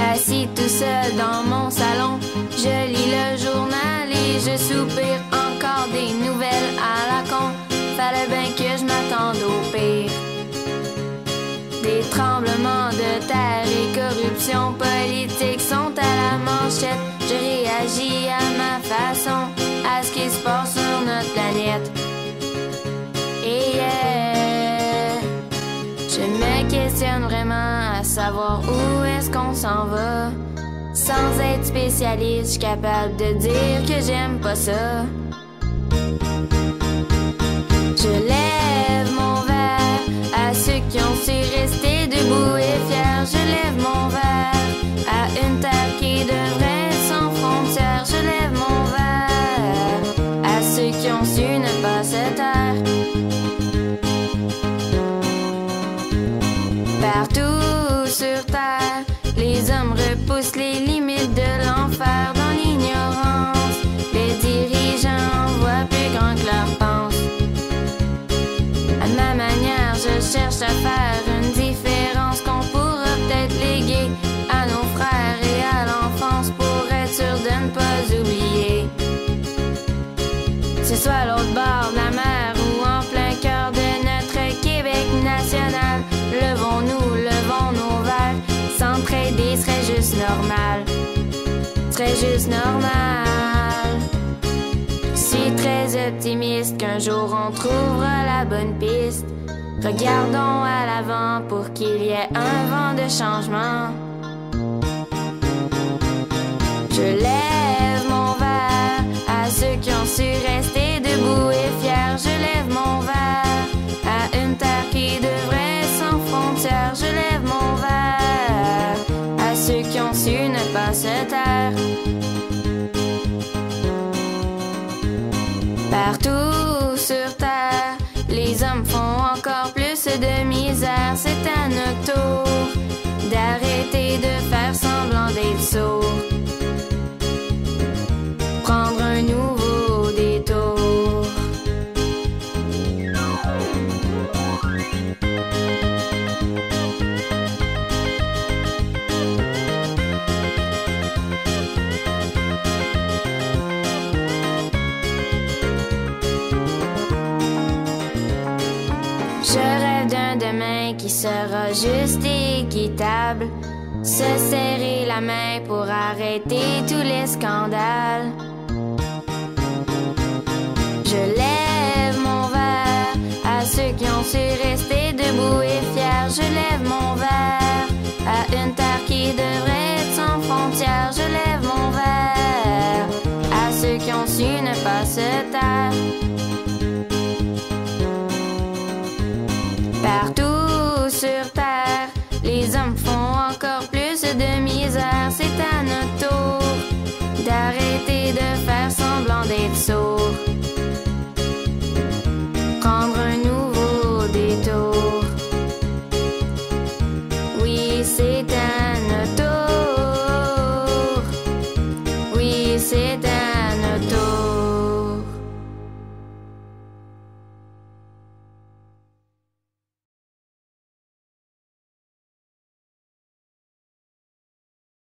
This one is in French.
Assis tout seul dans mon salon, je lis le journal et je soupire encore des nouvelles à la con. Fallait bien que je m'attende au pire. Des tremblements de terre et corruption politique sont à la manchette. Je réagis à ma façon à ce qui se passe sur notre planète. Et je me questionne vraiment à savoir où est-ce qu'on s'en va. Sans être spécialiste, je suis capable de dire que j'aime pas ça. Je lève mon verre à ceux qui ont su rester debout et fiers. Je lève mon verre à une terre qui devrait être sans frontières. Je lève mon verre à ceux qui ont su ne pas se taire. Partout sur terre, les hommes repoussent les limites de l'enfer dans l'ignorance. Les dirigeants voient plus grand que leur pense. À ma manière, je cherche à faire une différence qu'on pourra peut-être léguer à nos frères et à l'enfance pour être sûr de ne pas oublier. Que ce soit à l'autre bord de la mer ou en plein cœur de notre Québec national, levons-nous, levons nos verres. S'entraider serait juste normal. Serait juste normal. Je suis très optimiste qu'un jour on trouvera la bonne piste. Regardons à l'avant pour qu'il y ait un vent de changement. Je lève mon verre à ceux qui ont su rester debout et fiers. Je lève mon verre à une terre qui devrait être sans frontières. Je lève mon verre à ceux qui ont su ne pas se taire. Partout sur terre, les hommes font encore plus de misère. C'est à notre tour d'arrêter de faire semblant d'être sourds. Prendre un nouveau détour. Je rêve d'un demain qui sera juste et équitable. Se serrer la main pour arrêter tous les scandales. Je lève mon verre à ceux qui ont su rester debout et fiers. Je lève mon verre à une terre qui devrait être sans frontières. Je lève mon verre à ceux qui ont su ne pas se taire. Partout sur